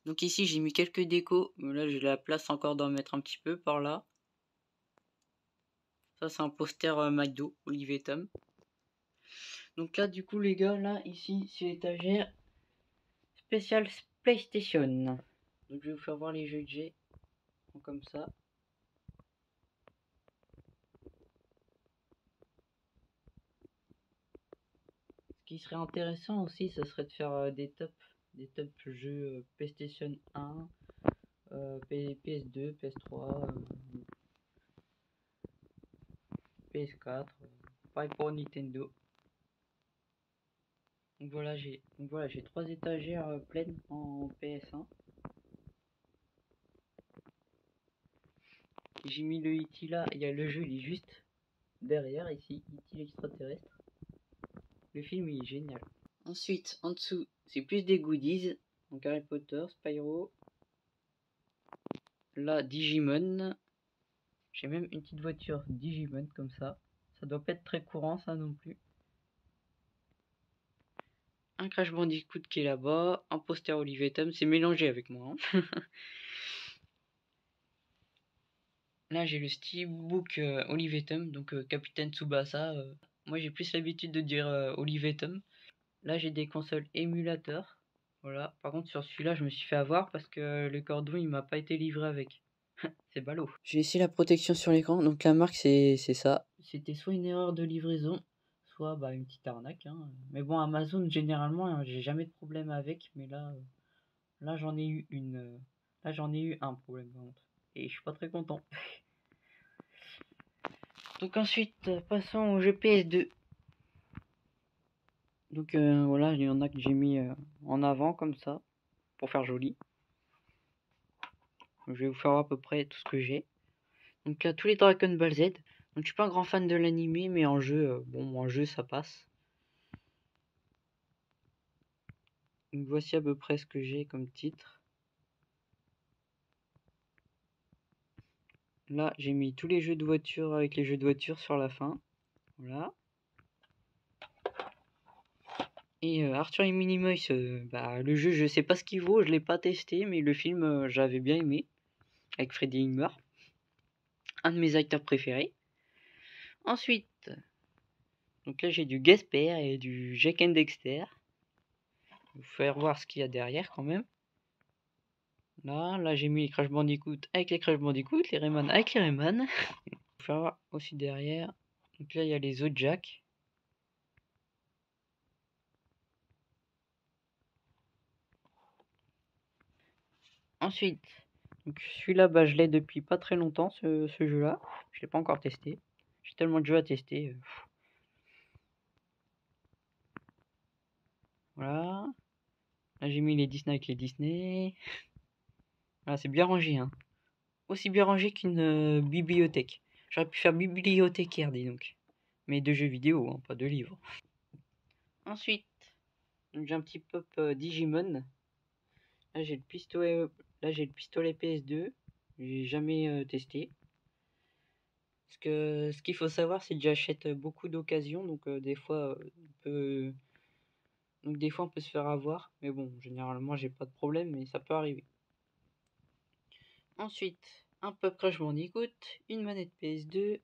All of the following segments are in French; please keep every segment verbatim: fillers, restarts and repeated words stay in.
Donc ici j'ai mis quelques décos, mais là j'ai la place encore d'en mettre un petit peu par là. Ça c'est un poster euh, McDo, Olivier Tom. Donc là du coup les gars, là ici sur l'étagère, spécial PlayStation. Donc je vais vous faire voir les jeux que j'ai, comme ça. Ce qui serait intéressant aussi, ce serait de faire euh, des tops, des top jeux euh, PlayStation un, euh, P S deux, P S trois, euh, P S quatre, euh, pareil pour Nintendo. Donc voilà, j'ai donc voilà, j'ai trois étagères euh, pleines en P S un. J'ai mis le E T là, il y a le jeu, il est juste derrière ici, E T l'extraterrestre. Le film il est génial. Ensuite, en dessous, c'est plus des goodies. Donc Harry Potter, Spyro. Là, Digimon. J'ai même une petite voiture Digimon comme ça. Ça doit pas être très courant ça non plus. Un Crash Bandicoot qui est là-bas. Un poster Olivier Tom. C'est mélangé avec moi. Hein. Là, j'ai le steelbook euh, Olivier Tom. Donc euh, Capitaine Tsubasa. Euh. Moi, j'ai plus l'habitude de dire euh, Olivier Tom. Là, j'ai des consoles émulateurs. Voilà. Par contre, sur celui-là, je me suis fait avoir parce que le cordon, il m'a pas été livré avec. C'est ballot. J'ai laissé la protection sur l'écran. Donc la marque, c'est ça. C'était soit une erreur de livraison, soit bah, une petite arnaque. Hein. Mais bon, Amazon, généralement, hein, j'ai jamais de problème avec. Mais là, euh, là j'en ai eu une. Euh, là, j'en ai eu un problème. Par contre. Et je suis pas très content. Donc ensuite, euh, passons au jeu P S deux. Donc euh, voilà, il y en a que j'ai mis euh, en avant comme ça, pour faire joli. Je vais vous faire à peu près tout ce que j'ai. Donc là, tous les Dragon Ball Z. Donc je suis pas un grand fan de l'animé, mais en jeu, euh, bon, en jeu ça passe. Donc voici à peu près ce que j'ai comme titre. Là, j'ai mis tous les jeux de voiture avec les jeux de voiture sur la fin. Voilà. Et euh, Arthur et Minimoys, euh, bah, le jeu, je sais pas ce qu'il vaut, je l'ai pas testé, mais le film, euh, j'avais bien aimé. Avec Freddie Highmore. Un de mes acteurs préférés. Ensuite, donc là j'ai du Gasper et du Jack and Dexter. Je vais vous faire voir ce qu'il y a derrière quand même. Là, là j'ai mis les Crash Bandicoot avec les Crash Bandicoot, les Rayman avec les Rayman. Je vais vous faire voir aussi derrière. Donc là il y a les autres Jack. Ensuite, donc celui-là, bah, je l'ai depuis pas très longtemps, ce, ce jeu-là. Je l'ai pas encore testé. J'ai tellement de jeux à tester. Voilà. Là, j'ai mis les Disney avec les Disney. Voilà, c'est bien rangé. Hein. Aussi bien rangé qu'une euh, bibliothèque. J'aurais pu faire bibliothécaire, dis donc. Mais de jeux vidéo, hein, pas de livres. Ensuite, j'ai un petit pop euh, Digimon. Là, j'ai le pistolet, là, j'ai le pistolet P S deux. J'ai jamais euh, testé. Parce que ce qu'il faut savoir, c'est que j'achète beaucoup d'occasions, donc euh, des fois, euh, on peut... donc des fois on peut se faire avoir, mais bon, généralement j'ai pas de problème, mais ça peut arriver. Ensuite, un Pop Crash Bandicoot, une manette P S deux,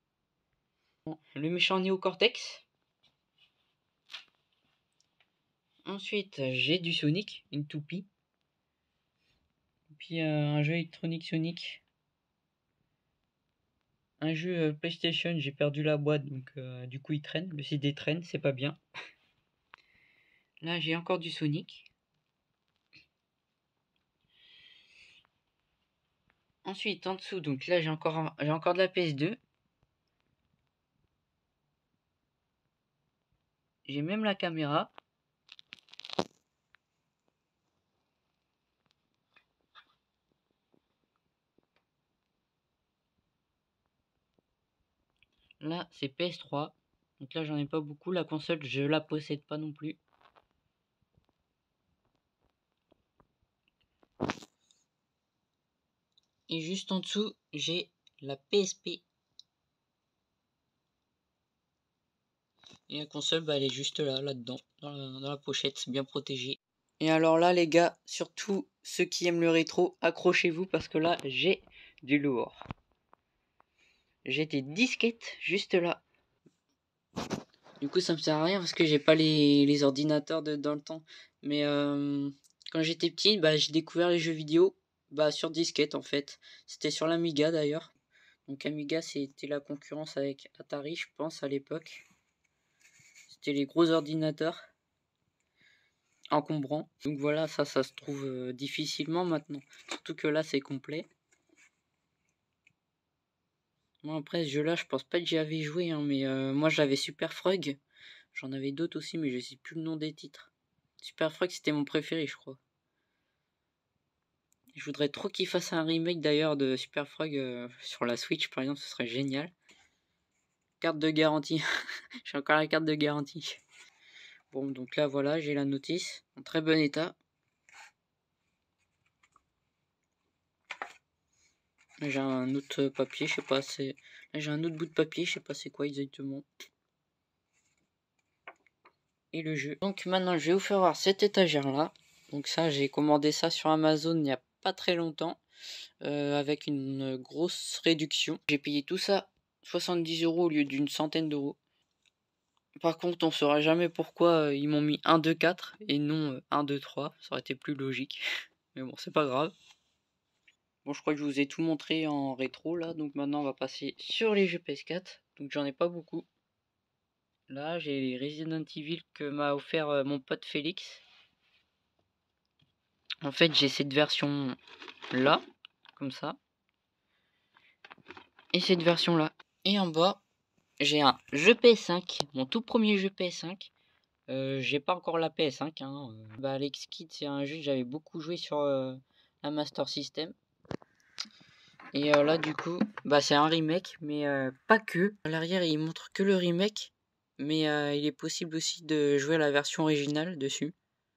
le méchant Neo Cortex. Ensuite, j'ai du Sonic, une toupie. Puis euh, un jeu électronique Sonic. Un jeu euh, PlayStation, j'ai perdu la boîte, donc euh, du coup il traîne. Le C D traîne, c'est pas bien. Là, j'ai encore du Sonic. Ensuite, en dessous, donc là, j'ai encore, un, j'ai encore de la P S deux. J'ai même la caméra. Là, c'est P S trois. Donc là, j'en ai pas beaucoup. La console, je la possède pas non plus. Et juste en dessous, j'ai la P S P. Et la console, bah, elle est juste là, là-dedans, dans la, dans la pochette, bien protégée. Et alors là, les gars, surtout, ceux qui aiment le rétro, accrochez-vous parce que là, j'ai du lourd. J'ai des disquettes juste là. Du coup, ça me sert à rien parce que j'ai pas les, les ordinateurs de, dans le temps. Mais euh, quand j'étais petit, bah, j'ai découvert les jeux vidéo bah, sur disquette en fait. C'était sur l'Amiga d'ailleurs. Donc Amiga, c'était la concurrence avec Atari, je pense, à l'époque. C'était les gros ordinateurs encombrants. Donc voilà, ça, ça se trouve euh, difficilement maintenant. Surtout que là, c'est complet. Moi, après, ce jeu-là, je pense pas que j'y avais joué, hein, mais euh, moi, j'avais Super Frog. J'en avais d'autres aussi, mais je sais plus le nom des titres. Super Frog, c'était mon préféré, je crois. Je voudrais trop qu'il fasse un remake d'ailleurs de Super Frog euh, sur la Switch, par exemple, ce serait génial. Carte de garantie. J'ai encore la carte de garantie. Bon, donc là, voilà, j'ai la notice. En très bon état. J'ai un autre papier, je sais pas, c'est... Là, j'ai un autre bout de papier, je sais pas c'est quoi exactement. Et le jeu. Donc maintenant, je vais vous faire voir cette étagère-là. Donc ça, j'ai commandé ça sur Amazon il n'y a pas très longtemps. Euh, avec une grosse réduction. J'ai payé tout ça soixante-dix euros au lieu d'une centaine d'euros. Par contre, on saura jamais pourquoi euh, ils m'ont mis un, deux, quatre et non euh, un, deux, trois. Ça aurait été plus logique. Mais bon, c'est pas grave. Bon, je crois que je vous ai tout montré en rétro là. Donc maintenant, on va passer sur les jeux P S quatre. Donc j'en ai pas beaucoup. Là, j'ai les Resident Evil que m'a offert euh, mon pote Félix. En fait, j'ai cette version là, comme ça. Et cette version là. Et en bas, j'ai un jeu P S cinq, mon tout premier jeu P S cinq. Euh, j'ai pas encore la P S cinq. Hein. Bah, Alex Kidd, c'est un jeu que j'avais beaucoup joué sur euh, la Master System. Et euh, là, du coup, bah, c'est un remake, mais euh, pas que. À l'arrière, il montre que le remake, mais euh, il est possible aussi de jouer la version originale dessus.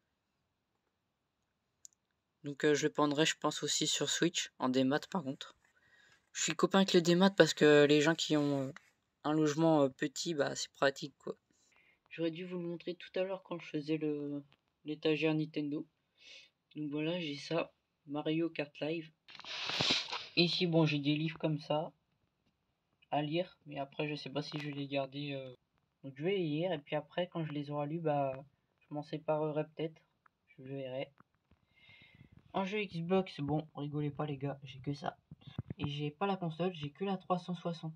Donc, euh, je le prendrai, je pense, aussi sur Switch, en démat par contre. Je suis copain avec le démat parce que les gens qui ont euh, un logement euh, petit, bah, c'est pratique quoi. J'aurais dû vous le montrer tout à l'heure quand je faisais le l'étagère Nintendo. Donc voilà, j'ai ça, Mario Kart Live. Ici, bon, j'ai des livres comme ça à lire, mais après, je sais pas si je vais les garder. Euh... Donc je vais les lire, et puis après, quand je les aurai lus, bah, je m'en séparerai peut-être. Je verrai. En jeu Xbox, bon, rigolez pas les gars, j'ai que ça. Et j'ai pas la console, j'ai que la trois cent soixante.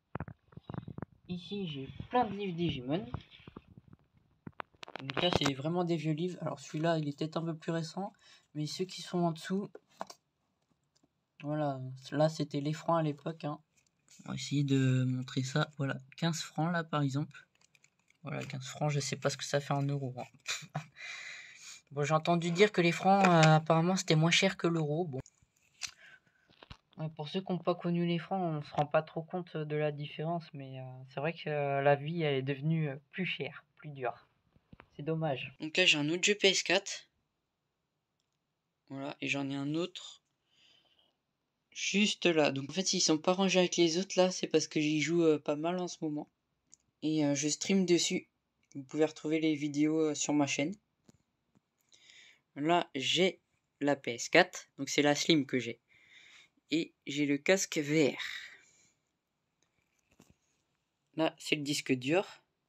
Ici, j'ai plein de livres Digimon. Donc là, c'est vraiment des vieux livres. Alors celui-là, il est peut-être un peu plus récent, mais ceux qui sont en dessous, voilà, là c'était les francs à l'époque. Hein. On va essayer de montrer ça. Voilà, quinze francs là par exemple. Voilà, quinze francs, je sais pas ce que ça fait en euros. Hein. Bon, j'ai entendu dire que les francs, euh, apparemment, c'était moins cher que l'euro. Bon. Ouais, pour ceux qui n'ont pas connu les francs, on se rend pas trop compte de la différence, mais euh, c'est vrai que euh, la vie elle est devenue plus chère, plus dure. C'est dommage. Donc là, j'ai un autre jeu P S quatre. Voilà, et j'en ai un autre juste là. Donc en fait, s'ils sont pas rangés avec les autres là, c'est parce que j'y joue euh, pas mal en ce moment. Et euh, je stream dessus. Vous pouvez retrouver les vidéos euh, sur ma chaîne. Là, j'ai la P S quatre. Donc c'est la Slim que j'ai. Et j'ai le casque V R. Là, c'est le disque dur.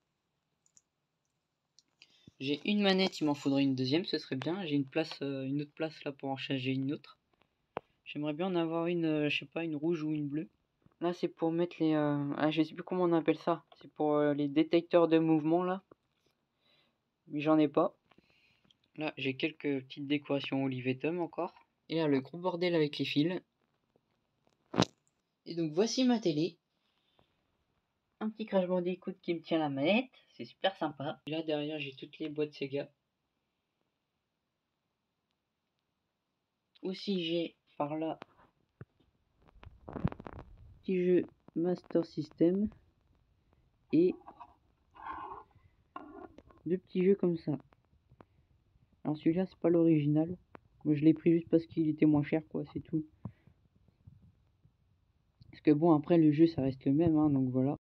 J'ai une manette, il m'en faudrait une deuxième, ce serait bien. J'ai une place, euh, une autre place là pour en charger une autre. J'aimerais bien en avoir une, euh, je sais pas, une rouge ou une bleue. Là, c'est pour mettre les... Euh... Ah, je sais plus comment on appelle ça. C'est pour euh, les détecteurs de mouvement, là. Mais j'en ai pas. Là, j'ai quelques petites décorations Olivetum encore. Et là, le gros bordel avec les fils. Et donc, voici ma télé. Un petit Crash Bandicoot qui me tient la manette. C'est super sympa. Et là, derrière, j'ai toutes les boîtes Sega. Aussi, j'ai par là... petit jeu Master System. Et... deux petits jeux comme ça. Alors celui-là c'est pas l'original. Moi je l'ai pris juste parce qu'il était moins cher quoi, c'est tout. Parce que bon après le jeu ça reste le même hein, donc voilà.